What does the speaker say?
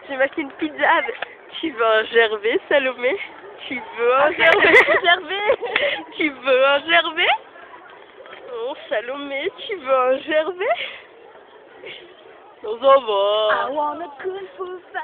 J'ai marqué une pizza. Tu veux un Gervais, Salomé? Tu veux un Gervais? Tu veux un Gervais? Oh, Salomé, tu veux un Gervais? On s'en va. I wanna kung fu